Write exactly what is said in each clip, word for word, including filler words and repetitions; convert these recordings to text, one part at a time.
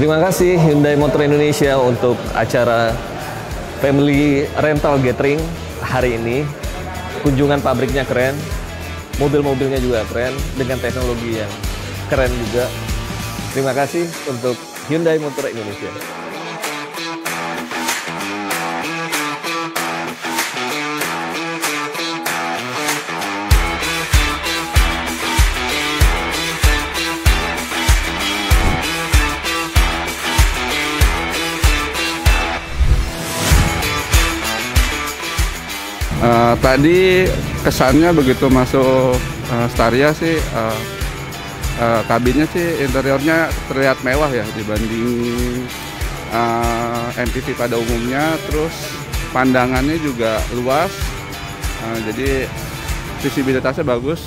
Terima kasih Hyundai Motor Indonesia untuk acara Family Rental Gathering hari ini. Kunjungan pabriknya keren, mobil-mobilnya juga keren, dengan teknologi yang keren juga. Terima kasih untuk Hyundai Motor Indonesia. Uh, tadi kesannya begitu masuk uh, Staria sih, uh, uh, kabinnya sih interiornya terlihat mewah ya dibanding uh, M P V pada umumnya. Terus pandangannya juga luas, uh, jadi visibilitasnya bagus.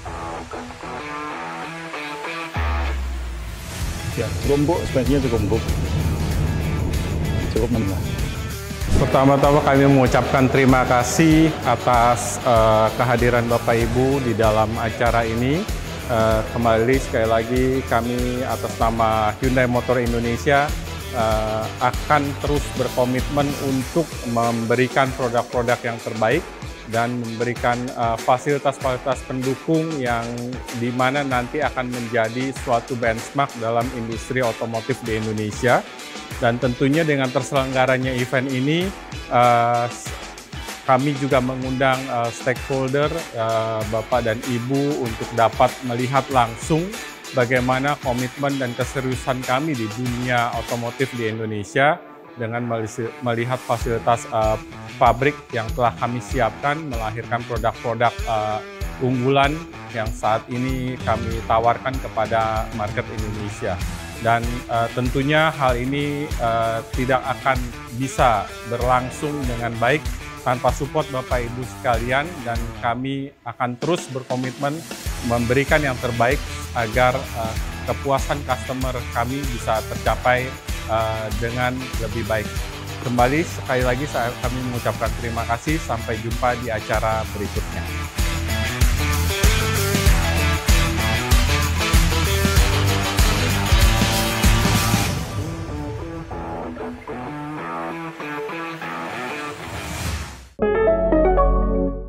Ya, cukup empuk, spesinya cukup empuk, cukup menengah. Pertama-tama kami mengucapkan terima kasih atas uh, kehadiran Bapak Ibu di dalam acara ini. Uh, kembali sekali lagi kami atas nama Hyundai Motor Indonesia uh, akan terus berkomitmen untuk memberikan produk-produk yang terbaik dan memberikan fasilitas-fasilitas uh, pendukung yang dimana nanti akan menjadi suatu benchmark dalam industri otomotif di Indonesia. Dan tentunya dengan terselenggaranya event ini, uh, kami juga mengundang uh, stakeholder, uh, Bapak dan Ibu untuk dapat melihat langsung bagaimana komitmen dan keseriusan kami di dunia otomotif di Indonesia dengan melihat fasilitas uh, pabrik yang telah kami siapkan, melahirkan produk-produk uh, unggulan yang saat ini kami tawarkan kepada market Indonesia. Dan uh, tentunya hal ini uh, tidak akan bisa berlangsung dengan baik tanpa support Bapak Ibu sekalian, dan kami akan terus berkomitmen memberikan yang terbaik agar uh, kepuasan customer kami bisa tercapai uh, dengan lebih baik. Kembali sekali lagi saya kami mengucapkan terima kasih, sampai jumpa di acara berikutnya.